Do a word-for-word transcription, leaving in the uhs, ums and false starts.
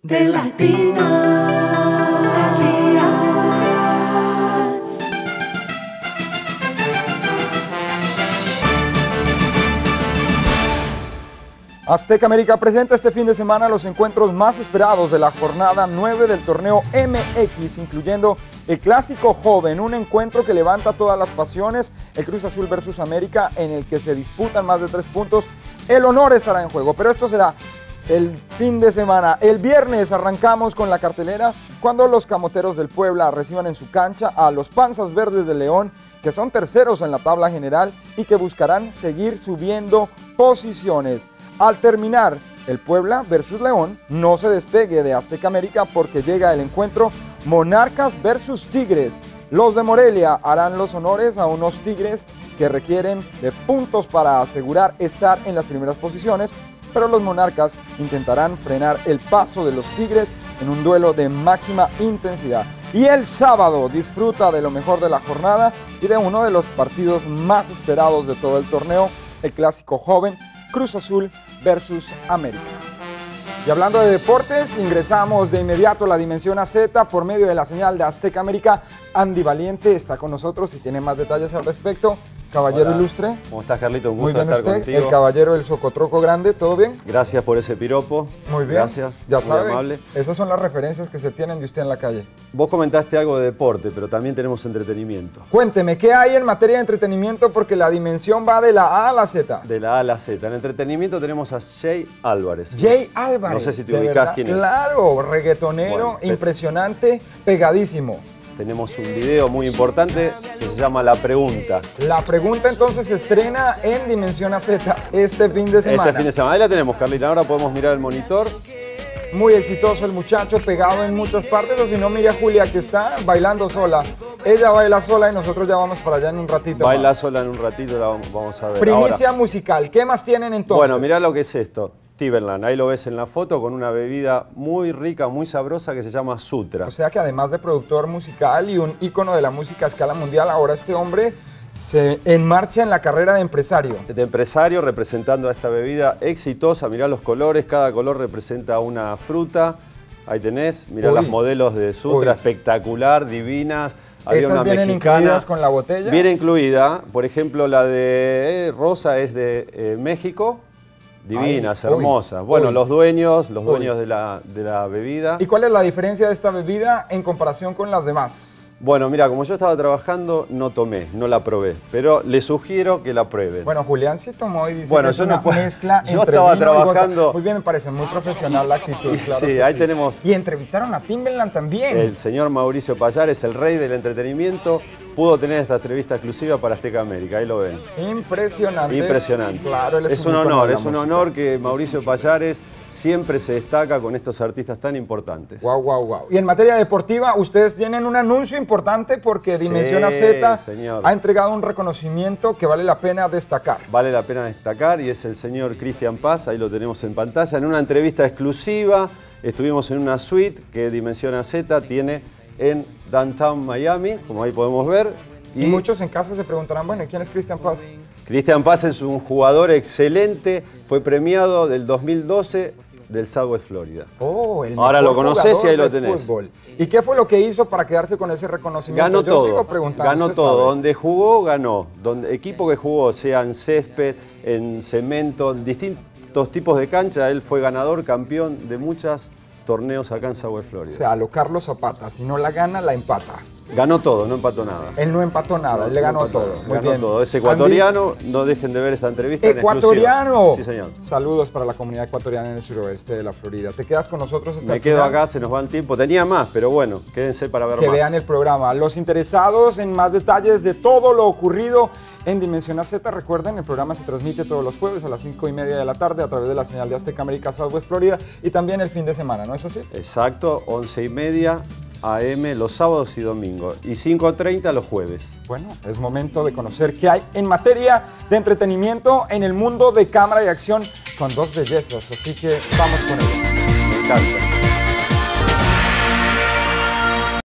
De Latino al día. Azteca América presenta este fin de semana los encuentros más esperados de la jornada nueve del torneo M X, incluyendo el Clásico Joven, un encuentro que levanta todas las pasiones, el Cruz Azul versus América, en el que se disputan más de tres puntos. El honor estará en juego, pero esto será el fin de semana. El viernes arrancamos con la cartelera cuando los Camoteros del Puebla reciban en su cancha a los Panzas Verdes de León, que son terceros en la tabla general y que buscarán seguir subiendo posiciones. Al terminar el Puebla versus León, no se despegue de Azteca América porque llega el encuentro Monarcas versus Tigres. Los de Morelia harán los honores a unos Tigres que requieren de puntos para asegurar estar en las primeras posiciones, pero los Monarcas intentarán frenar el paso de los Tigres en un duelo de máxima intensidad. Y el sábado disfruta de lo mejor de la jornada y de uno de los partidos más esperados de todo el torneo, el Clásico Joven, Cruz Azul versus América. Y hablando de deportes, ingresamos de inmediato a la Dimensión A Z por medio de la señal de Azteca América. Andy Valiente está con nosotros y tiene más detalles al respecto. Caballero Hola. Ilustre. ¿Cómo estás, Carlito? Un gusto Muy bien estar usted, contigo. el caballero del Socotroco Grande, ¿todo bien? Gracias por ese piropo. Muy bien. Gracias. Ya muy sabe, amable. esas son las referencias que se tienen de usted en la calle. Vos comentaste algo de deporte, pero también tenemos entretenimiento. Cuénteme, ¿qué hay en materia de entretenimiento? Porque la dimensión va de la A a la Z. De la A a la Z. En entretenimiento tenemos a Jay Álvarez. Jay Álvarez. No sé si te ¿de ubicás verdad? quién es. Claro, reggaetonero, Bueno, pe- impresionante, pegadísimo. Tenemos un video muy importante que se llama La Pregunta. La pregunta entonces se estrena en Dimensión A Z este fin de semana. Este fin de semana. Ahí la tenemos, Carlita. Ahora podemos mirar el monitor. Muy exitoso el muchacho, pegado en muchas partes, o si no, mire a Julia que está bailando sola. Ella baila sola y nosotros ya vamos para allá en un ratito Baila más. sola en un ratito, la vamos vamos a ver. Primicia Ahora, musical, ¿qué más tienen entonces? bueno, mirá lo que es esto. Timberland, ahí lo ves en la foto con una bebida muy rica, muy sabrosa que se llama Sutra. O sea que además de productor musical y un ícono de la música a escala mundial, ahora este hombre se enmarcha en la carrera de empresario. De empresario representando a esta bebida exitosa. Mirá los colores, cada color representa una fruta. Ahí tenés, mirá Uy. las modelos de Sutra, Uy. espectacular, divinas. Había ¿Esas una vienen mexicana. incluidas con la botella? Viene incluida, por ejemplo, la de eh, Rosa es de eh, México. Divinas, Ay, uy, hermosas. Bueno, uy. los dueños, los Uy. dueños de la, de la bebida. ¿Y cuál es la diferencia de esta bebida en comparación con las demás? Bueno, mira, como yo estaba trabajando, no tomé, no la probé, pero le sugiero que la prueben. Bueno, Julián sí tomó y dice Bueno, que es yo una no puedo- mezcla yo entre estaba vino y vodka. trabajando- Muy bien, me parece muy profesional la actitud, claro Sí, que ahí tenemos- Y entrevistaron a Timberland también. El señor Mauricio Pallares, el rey del entretenimiento, pudo tener esta entrevista exclusiva para Azteca América, ahí lo ven. Impresionante. Impresionante. Claro, él es, es un ícono honor, de la es un música. honor que Mauricio Pallares siempre se destaca con estos artistas tan importantes. Wow, wow, wow. Y en materia deportiva, ustedes tienen un anuncio importante porque Dimensión A Z señor. ha entregado un reconocimiento que vale la pena destacar. Vale la pena destacar y es el señor Cristian Paz, ahí lo tenemos en pantalla, en una entrevista exclusiva. Estuvimos en una suite que Dimensión A Z tiene en Downtown Miami, como ahí podemos ver. Y, muchos en casa se preguntarán, bueno, ¿y quién es Cristian Paz? Cristian Paz es un jugador excelente, fue premiado del dos mil doce del Southwest Florida. Oh, el Ahora mejor lo conocés jugador y ahí lo de tenés. fútbol. ¿Y qué fue lo que hizo para quedarse con ese reconocimiento? Ganó Yo todo, sigo preguntando. ganó usted todo. sabe. Donde jugó, ganó. Donde, equipo que jugó, sea en césped, en cemento, en distintos tipos de cancha, él fue ganador, campeón de muchos torneos acá en Southwest Florida. O sea, a lo Carlos Zapata, si no la gana, la empata. Ganó todo, no empató nada. Él no empató nada, él le ganó empató, todo. Muy ganó bien. todo. Es ecuatoriano, no dejen de ver esta entrevista. en ¡Ecuatoriano! exclusiva. Sí, señor. Saludos para la comunidad ecuatoriana en el suroeste de la Florida. ¿Te quedas con nosotros hasta Me el quedo final? acá, se nos va el tiempo. Tenía más, pero bueno, quédense para ver Que más. vean el programa. Los interesados en más detalles de todo lo ocurrido en Dimensión A Z, recuerden, el programa se transmite todos los jueves a las cinco y media de la tarde a través de la señal de Azteca América Southwest Florida y también el fin de semana, ¿no es así? Exacto, once y media a eme los sábados y domingos y cinco treinta los jueves. Bueno, es momento de conocer qué hay en materia de entretenimiento en el mundo de cámara y acción con dos bellezas, así que vamos con ellas. Me encanta.